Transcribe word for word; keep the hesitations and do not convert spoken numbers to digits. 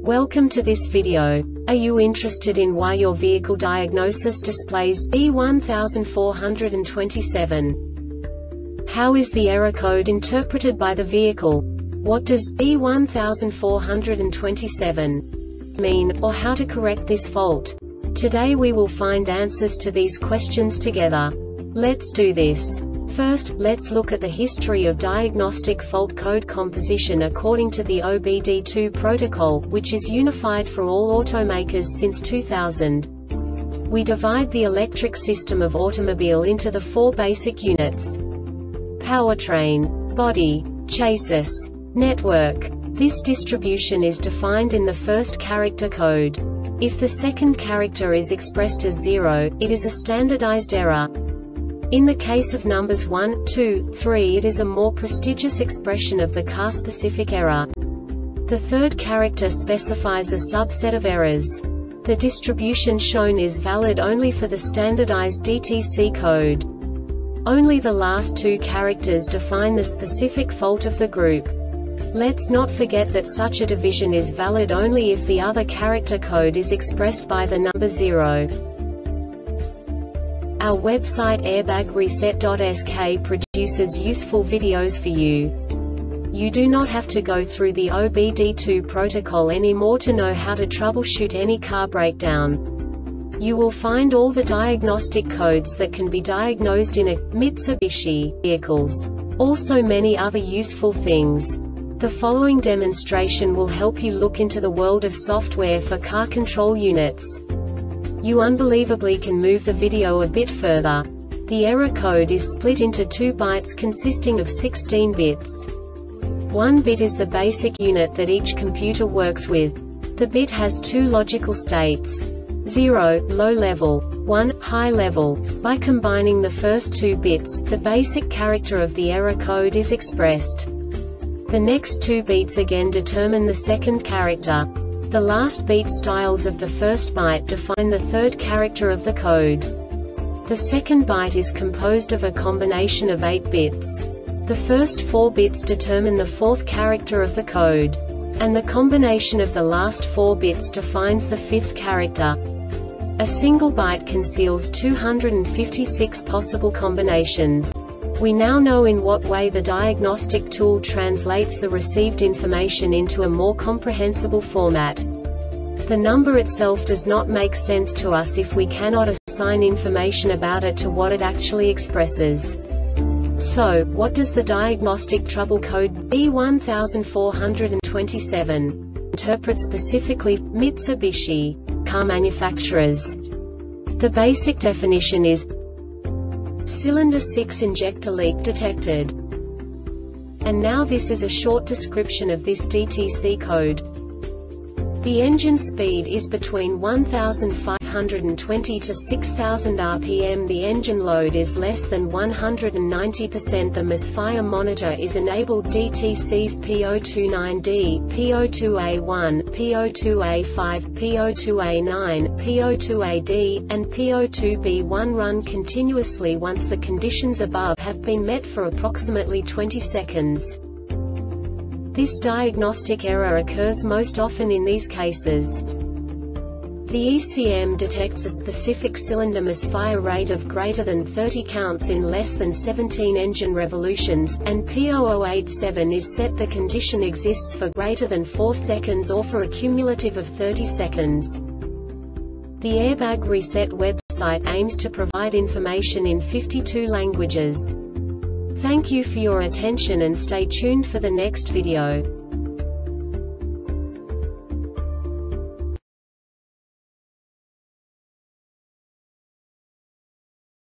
Welcome to this video. Are you interested in why your vehicle diagnosis displays B one four two seven? How is the error code interpreted by the vehicle? What does B one four two seven mean, or how to correct this fault? Today we will find answers to these questions together. Let's do this. First, let's look at the history of diagnostic fault code composition according to the O B D two protocol, which is unified for all automakers since two thousand. We divide the electric system of automobile into the four basic units: powertrain, body, chassis, network. This distribution is defined in the first character code. If the second character is expressed as zero, it is a standardized error. In the case of numbers one, two, three, it is a more prestigious expression of the car-specific error. The third character specifies a subset of errors. The distribution shown is valid only for the standardized D T C code. Only the last two characters define the specific fault of the group. Let's not forget that such a division is valid only if the other character code is expressed by the number zero. Our website airbag reset dot S K produces useful videos for you. You do not have to go through the O B D two protocol anymore to know how to troubleshoot any car breakdown. You will find all the diagnostic codes that can be diagnosed in a Mitsubishi vehicles. Also many other useful things. The following demonstration will help you look into the world of software for car control units. You unbelievably can move the video a bit further. The error code is split into two bytes consisting of sixteen bits. One bit is the basic unit that each computer works with. The bit has two logical states: zero, low level, one, high level. By combining the first two bits, the basic character of the error code is expressed. The next two bits again determine the second character. The last beat styles of the first byte define the third character of the code. The second byte is composed of a combination of eight bits. The first four bits determine the fourth character of the code. And the combination of the last four bits defines the fifth character. A single byte conceals two hundred fifty-six possible combinations. We now know in what way the diagnostic tool translates the received information into a more comprehensible format. The number itself does not make sense to us if we cannot assign information about it to what it actually expresses. So, what does the diagnostic trouble code B one four two seven interpret specifically for Mitsubishi car manufacturers? The basic definition is cylinder six injector leak detected. And now this is a short description of this D T C code. The engine speed is between one thousand five hundred twenty to six thousand R P M. The engine load is less than one hundred ninety percent. The misfire monitor is enabled. D T Cs P zero two nine D, P zero two A one, P zero two A five, P zero two A nine, P zero two A D, and P zero two B one run continuously once the conditions above have been met for approximately twenty seconds. This diagnostic error occurs most often in these cases. The E C M detects a specific cylinder misfire rate of greater than thirty counts in less than seventeen engine revolutions, and P zero zero eight seven is set the condition exists for greater than four seconds or for a cumulative of thirty seconds. The Airbag Reset website aims to provide information in fifty-two languages. Thank you for your attention and stay tuned for the next video.